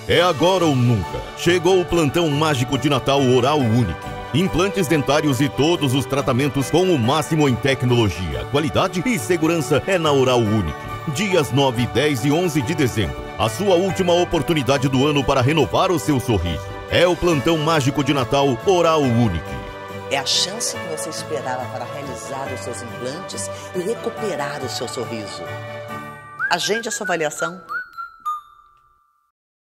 É agora ou nunca. Chegou o plantão mágico de Natal Oral Unique. Implantes dentários e todos os tratamentos com o máximo em tecnologia, qualidade e segurança é na Oral Unique. Dias 9, 10 e 11 de dezembro. A sua última oportunidade do ano para renovar o seu sorriso. É o plantão mágico de Natal Oral Unique. É a chance que você esperava para realizar os seus implantes e recuperar o seu sorriso. Agende a sua avaliação.